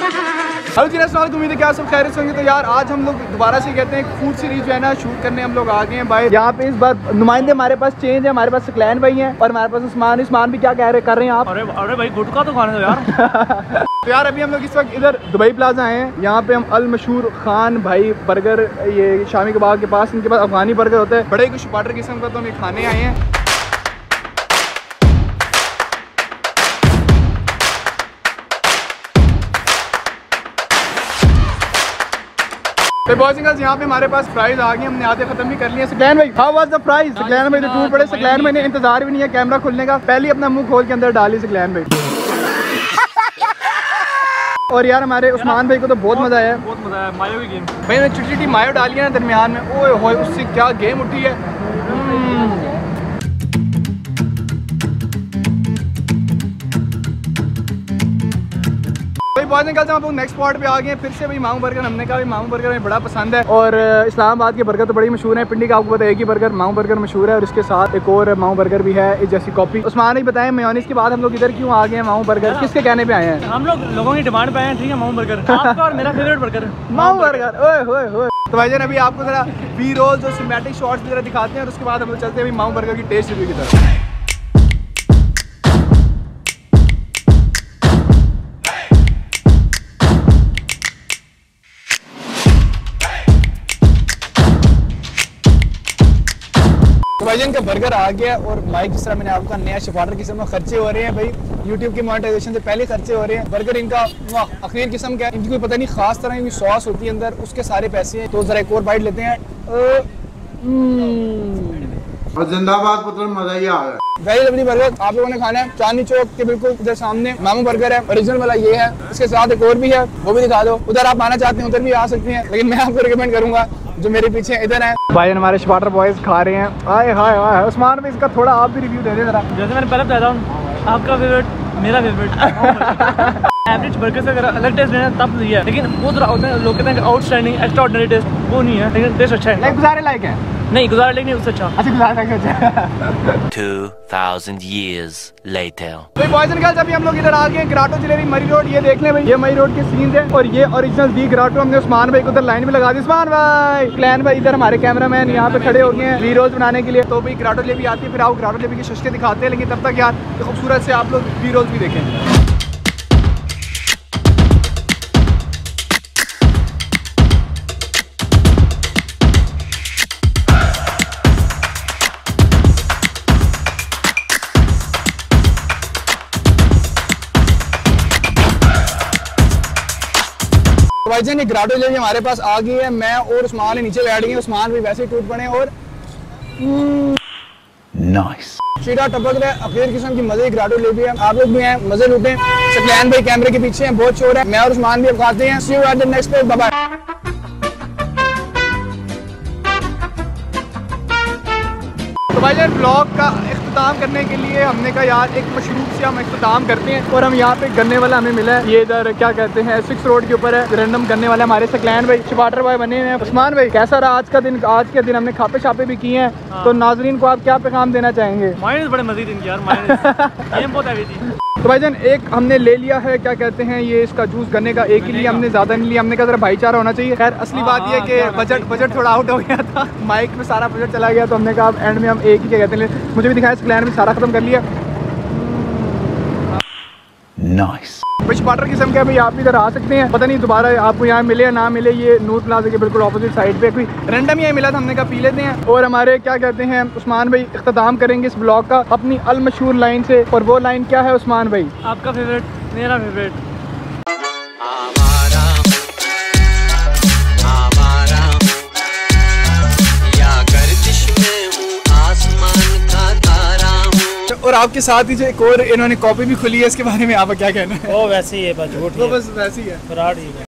Hello जी, अस्सलाम वालेकुम, उम्मीद है क्या सब खैरियत से होंगे। तो यार आज हम लोग दोबारा से कहते हैं फूड सीरीज जो है ना शूट करने हम लोग आ गए हैं भाई। यहाँ पे इस बार नुमाइंदे हमारे पास चेंज है, हमारे पास सकलैन भाई हैं और हमारे पास उस्मान भी क्या कर रहे हैं आप? अरे भाई गुटका तो खाने दो यार। तो यार अभी हम लोग इस वक्त इधर दुबई प्लाजा आए हैं। यहाँ पे हम अल मशहूर खान भाई बर्गर, ये शामी कबाब के पास इनके पास अफगानी बर्गर होता है, बड़े कुछ बटर किस्म का, तो हम ये खाने आए हैं। तो बॉयज एंड गर्ल्स यहाँ पे हमारे पास प्राइस आ गए, हमने आधे खत्म भी कर लिए। सकलैन भाई how was the price? Saqlain भाई तो टूट पड़े। सकलैन भाई ने इंतजार भी नहीं है कैमरा खुलने का, पहले अपना मुंह खोल के अंदर डाली सकलैन भाई। और यार हमारे उस्मान भाई को तो बहुत मजा आया। बहुत मजा आया। मायो की गेम भाई ने छोटी छोटी मायो डाली है ना दरमियान में, ओए होए उससे क्या गेम उठी है। बॉयज एंड गर्ल्स हम नेक्स्ट स्पॉट पे आ गए हैं फिर से भाई। मामू बर्गर हमने कहा मामू बर्गर हमें बड़ा पसंद है और इस्लामाबाद के बर्गर तो बड़ी मशहूर है। पिंडी का आपको पता है एक ही बर्गर मामू बर्गर मशहूर है और इसके साथ एक और मामू बर्गर भी है इस जैसी कॉपी। उस्मान ही बताएं मेयोनीज के बाद हम लोग इधर क्यों आ गए हैं मामू बर्गर, किसके कहने पे आए हैं? हम लोग लोगों की डिमांड पे आए हैं, ठीक है। मामू बर्गर आपका और मेरा फेवरेट बर्गर मामू बर्गर। ओए होए होए। तो भाईजान अभी आपको जरा बी रोल्स और सिनेमैटिक शॉट्स वगैरह दिखाते हैं और उसके बाद हम लोग चलते हैं मामू बर्गर की टेस्ट रिव्यू की तरफ। भाईजान का बर्गर आ गया और भाई जिस तरह मैंने आपका नया शफाटर किस्म में खर्चे हो रहे हैं भाई, यूट्यूब की मोनेटाइजेशन से पहले खर्चे हो रहे हैं। बर्गर इनका अखीर किस्म का है, इनकी कोई पता नहीं खास तरह की सॉस होती है अंदर, उसके सारे पैसे हैं। तो जरा एक और बाइट लेते हैं। और जिंदाबाद पुत्र, मजा ही आ गया। वेरी लवली बर्गर आप लोगों ने खाना है। चांदनी चौक के बिल्कुल इधर सामने मामू बर्गर है, ओरिजिनल वाला ये है। इसके साथ एक और भी है, वो भी दिखा दो। उधर आप आना चाहते हैं उधर भी आ सकते हैं, लेकिन मैं आपको रिकमेंड करूंगा जो मेरे पीछे इधर है। भाई हमारे शफाटर बॉयज खा रहे हैं। हाय हाय हाय। उस्मान भी इसका थोड़ा आप भी रिव्यू दे दे जरा। जैसे मैंने पहले बताया था, आपका फेवरेट मेरा फेवरेट। एवरेज बर्गर से अगर अलग टेस्ट लेना तब लिया है, लेकिन वो थोड़ा होता है, लोग कहते हैं आउटस्टैंडिंग एक्स्ट्राऑर्डिनरी टेस्ट, वो नहीं है, लेकिन टेस्ट अच्छा है। लाइक गुजारे लाइक है नहीं, गुजारा लाइक नहीं, उससे अच्छा। अच्छा गुजारे लाइक अच्छा। 2000 years later। तो बॉयज एंड गर्ल्स अभी हम लोग इधर आ गए हैं ग्राटो जलेबी मरी रोड। ये देख लें भाई, ये मरी रोड के सीन्स हैं और ये ओरिजिनल दी ग्राटो। हमने उस्मान भाई को उधर लाइन में लगा दी। उस्मान भाई क्लैन भाई इधर हमारे कैमरामैन यहाँ पे खड़े हो गए हैं वीरोज बनाने के लिए। तो भाई ग्राटो जलेबी आती है, फिर आप ग्राटो जलेबी की शशके दिखाते हैं, लेकिन तब तक यार खूबसूरत से आप लोग वीरोज भी देखें। भाईजान ये ग्राटो जलेबी हमारे पास आ गई है। मैं और उस्मान नीचे बैठ गए, उस्मान भी वैसे ही टूट पड़े और नाइस शीरा टपक रहा है। अखीर किस्म की मजे की ग्राटो जलेबी है। आप लोग भी हैं, मजे लूटें। सकलैन भाई कैमरे के पीछे हैं, बहुत शोर है। मैं और उस्मान भी अब खाते हैं। See you at the next पे, बाय बाय। तो भाईजान ब्लॉग का इख्तिताम करने के लिए हमने कहा यार एक मशरूब से हम इख्तिताम करते हैं और हम यहाँ पे गन्ने वाला हमें मिला है। ये इधर क्या कहते हैं 6 रोड के ऊपर है, रैंडम गन्ने वाला हमारे सकलैन भाई शफाटर भाई बने हुए हैं। उस्मान भाई कैसा रहा आज का दिन? आज के दिन हमने खापे छापे भी किए हैं, तो नाजरीन को आप क्या पैगाम देना चाहेंगे? मायोनीज बड़े मजे दिन यार, मायोनीज गेम बहुत हैवी थी। तो भाईजान एक हमने ले लिया है, क्या कहते हैं ये इसका जूस गन्ने का, एक ही लिया हमने, ज्यादा नहीं लिया। हमने कहा जरा भाईचारा होना चाहिए। खैर असली बात यह है कि बजट थोड़ा आउट हो गया था, माइक में सारा बजट चला गया, तो हमने कहा अब एंड में हम एक ही क्या कहते हैं, मुझे भी दिखाया सकलैन में सारा खत्म कर लिया। नाइस शफाटर किस्म का भाई, आप इधर आ सकते हैं। पता नहीं दोबारा आपको यहाँ मिले या ना मिले। ये नूर प्लाजा के बिल्कुल ऑपोजिट साइड पे कोई रैंडम यहाँ मिला था, हमने कहा पी लेते हैं। और हमारे क्या कहते हैं उस्मान भाई इख्तिताम करेंगे इस ब्लॉग का अपनी अल मशहूर लाइन से, और वो लाइन क्या है उस्मान भाई? आपका फेवरेट मेरा फेवरेट। और आपके साथ ही जो एक और इन्होंने कॉपी भी खुली है, इसके बारे में आप क्या कहना है? वो वैसे ही है, बस झूठ, वो बस वैसे ही है। फ्रॉड ही है।